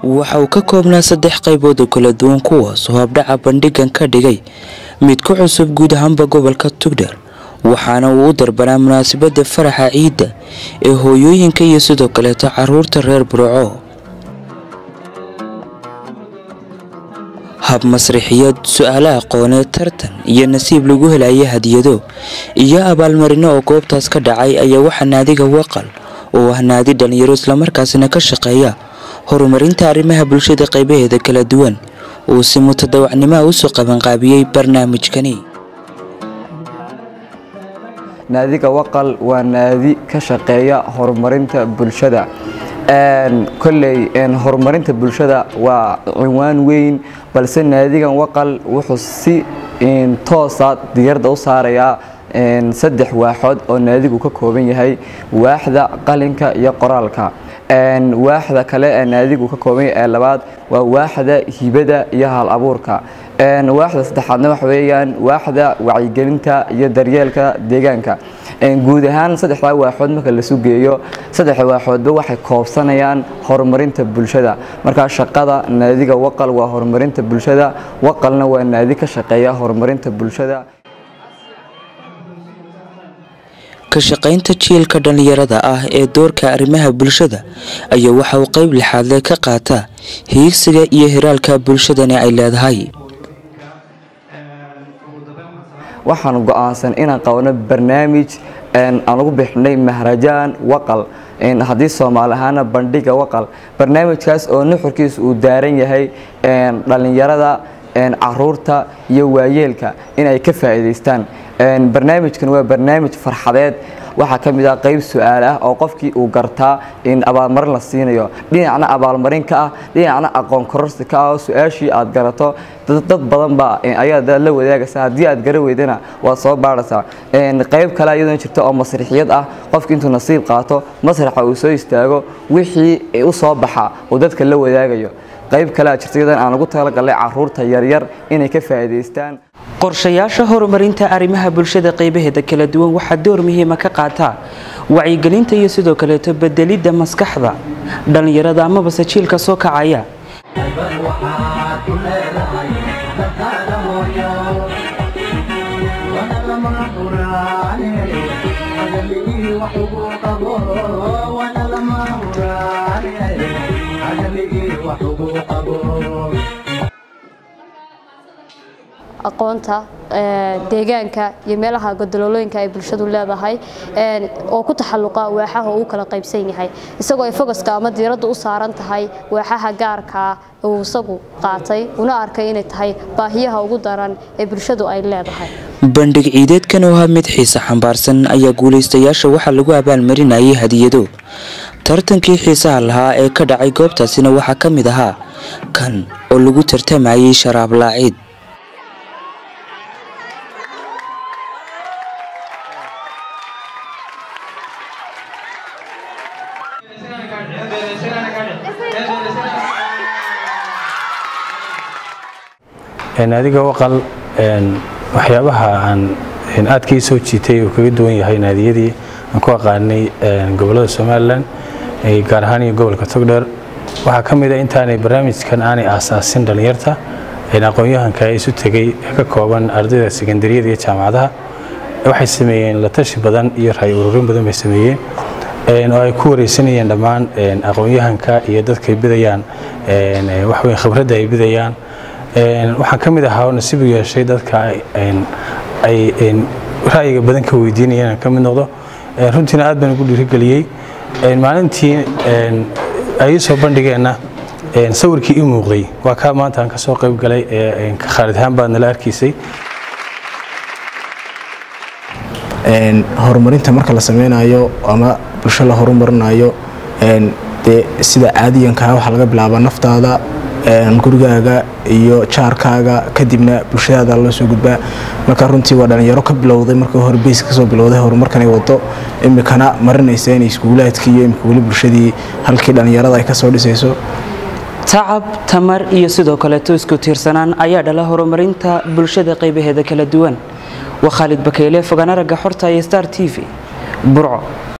waxa uu ka koobnaa 3 qaybood oo kala duwan kuwaas oo habdhaca bandhigan ka dhigay mid ku cusub guud ahaanba gobolka Togdheer waxaana uu u darbanaa munaasabada faraxa ciida ee hooyooyinka iyo sidoo kale caruurta reer Burco. hab masraxiyad su'aalaha aqooneed tartan iyo nasiib lagu helay hadiyado iyo abaalmarino oo goobtaas ka dhacay ayaa waxa naadiga Waqal oo ah naadi dhalinyaro isla markaasina ka shaqeeya horumarinta arrimaha bulshada qaybaheeda kala duwan oo si mutadawacnimo u soo qaban qaabiyay barnaamijkani. naadiga Waqal waa naadi ka shaqeeya horumarinta bulshada كلي horumarinta bulshada waa cinwaan weyn balse naadigan Waqal wuxuu si toosa diyaarada u saaraya 3 waaxood oo naadigu ka kooban yahay waaxda qalinka iyo qoraalka waaxda kale ee naadigu ka kooban yahay labaad waa waaxda hibada iyo hal abuurka waaxda saddexaadna waxa weeyaan waaxda wacyigelinta iyo daryeelka deegaanka guud ahaan 3 waaxood marka la sugeeyo 3 waaxoodba waxay koobsanayaan horumarinta bulshada marka shaqada naadiga Waqal waa horumarinta bulshada Waqalna waa naadi ka shaqeeya horumarinta bulshada ka shaqeynta jiilka dhalinyarada ah ee doorka arrimaha bulshada ayaa waxa uu qayb lixaad leh ka qaataa hiigsiga iyo hiraalka bulshadani ay leedahay. waxaan go'aansan inaan qabno barnaamij aan ugu bixinay maharajaan Waqal haddii Soomaaliyaana bandhiga Waqal barnaamijkaas oo nuxurkiisu uu daaran yahay dhalinyarada caruurta iyo waayeelka inay ka faa'iideystaan barnaamijkan waa barnaamij farxadeed waxa kamid ah qayb su'aal ah oo qofkii uu gartaa in abaalmarin la siinayo dhinacna abaalmarin ka ah dhinacna aqoon kororsi ka ah su'aashii aad garato dad badan ba ayaa la wadaagaysa hadii aad garan weydana waa soo baaraysaa qayb kale iyadoo jirta oo masraxiyad ah qofkii intuu nasiib qaato masraxa uu soo istaago wixii u soo baxa oo dadka la wadaagayo qayb kale jirta iyadoo aan ugu talagalay caruurta yar yar inay ka faa'iideystaan qorshayaasha horumarinta arrimaha bulshada qaybaheeda kala duwan waxa door muhiim ah ka qaata wacyigelinta iyo sidoo kale bedelida maskaxda dhalinyarada ama jiilka soo kacaya aqoonta deegaanka iyo meelaha godololooyinka ay bulshadu leedahay oo ku taxalluqa waaxaha uu kala qaybsan yahay isagoo ay focuska ama diiradda u saaran tahay waaxaha gaarka oo isagu qaatay una arkay inay tahay baahiyaha ugu daran ee bulshadu ay leedahay. bandhig ciideedkan oo mid xiisa xambaarsan ayaa guuleystayaasha waxa lagu abaalmarinayay hadiyado tartankii xiisaha lahaa ee ka dhacay goobtaasina waxa kamid ahaa kan oo lagu tartamayay sharaab laacid naadiga Waqal waxyaabaha aan aadkii soo jiitay oo kaga duwan yahay naadiyadii aan ku aqaanay gobolada Soomaaliland ee gaar ahaan gobolka Togdheer waxa kamid ah intaanay barnaamijkan aanay aasaasin dhalinyarta aqoon-yahanka ay isu tagay ka kooban ardayda sekondariyada iyo jaamacadaha waxay sameeyeen la tashi badan iyo raay ururin badan bay sameeyeen oo ay ku wareysanayeen dhammaan aqoon-yahanka iyo dadka bidayaan wax weyn khibradda ay bidayaan waxaan kamid ahaa nasiib u yeeshay dadka ay ra'yiga badan ka weydiinayaan kamid noqdo runtii aad baan ugu dhiirigeliyay maalintii ay soo bandhigeena sawirkii ii muuqday waa ka maanta aan ka soo qayb galay Khalid ahaan baan la arkiisay horumarinta marka la sameynayo ama bulsho la horumarinayo sida caadiyanka waxa laga bilaabaa naftaada gurigaaga iyo jaarkaaga kadibna bulshada la soo gudbaa marka runtii waa dhalinyaro ka bilowday markii hore base ka soo bilowday horumarkan ay wado imikana marinaysa in iskuulaadkii iyo imkuuli bulshadii halkii dhalinyarada ay ka soo dhisayso tacab tamar iyo sidoo kale isku tiirsanaan ayaa dhala horumarinta bulshada qaybaheeda kala duwan wa Khalid Bakeyle fogaana raga xorta Star TV Burco.